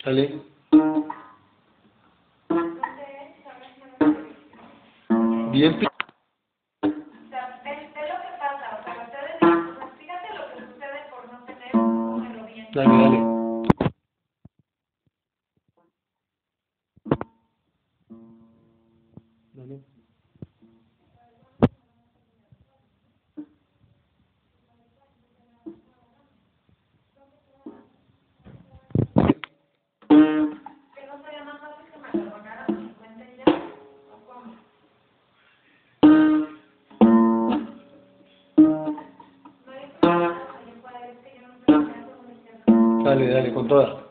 Dale. Bien. O sea, ve lo que pasa, o sea, ustedes, o sea, fíjate lo que sucede por no tener un número bien. Dale, dale. Dale. Que no sería más fácil que me lo donaran a mi cuenta y ya, o cómo. No hay problema, yo puedo decir que yo no tengo que hacer un. Dale, dale, con toda.